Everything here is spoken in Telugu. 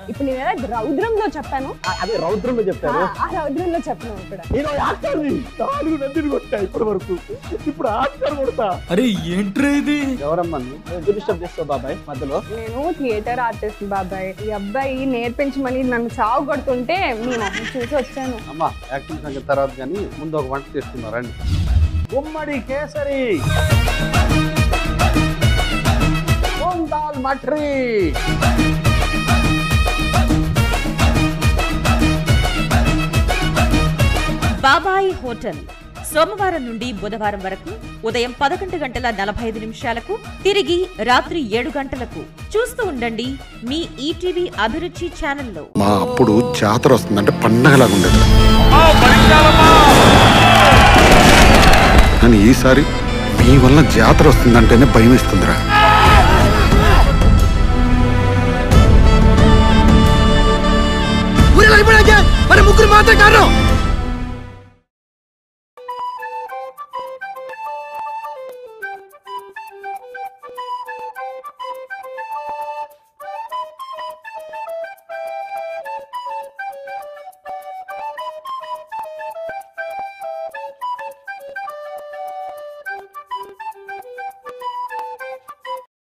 ఇప్పుడు నేను ఏదో రౌద్రంలో చెప్పాను, అదే రౌద్రంలో చెప్పాను. ఆ రౌద్రంలో చెప్పను. ఇక్కడ నేను యాక్టర్ని 4 నందిని కొట్టా ఇప్పటి వరకు, ఇప్పుడు ఆస్కార్ కొడతా. అరే ఏంట్రా ఇది? ఎవరమ్మా నువ్వు డిస్టర్బ్ చేస్తావు బాబాయ్ మధ్యలో? నేను థియేటర్ ఆర్టిస్ట్ బాబాయ్. ఈ అబ్బాయి నేర్పించమని నన్ను చావు కొడుతుంటే నేను చూసి వచ్చాను. అమ్మా యాక్టింగ్ సంగతి తర్వాత కానీ ముందు ఒక వంట చేసుకున్నారండి. గుమ్మడి కేసరి దాల్ మట్రీ. బాబాయి హోటల్ సోమవారం నుండి బుధవారం వరకు ఉదయం 11:45 తిరిగి రాత్రి 7 గంటలకు. చూస్తూ ఉండండి మీ ఈటీవీ అభిరుచి ఛానల్లో. మా అప్పుడు జాతర వస్తుందంటే పండగలాగా ఉండేది, కానీ ఈసారి మీ వల్ల జాతర వస్తుందంటేనే భయం ఇస్తుందిరా. మరి ముగ్గురు మాత్రం కారణం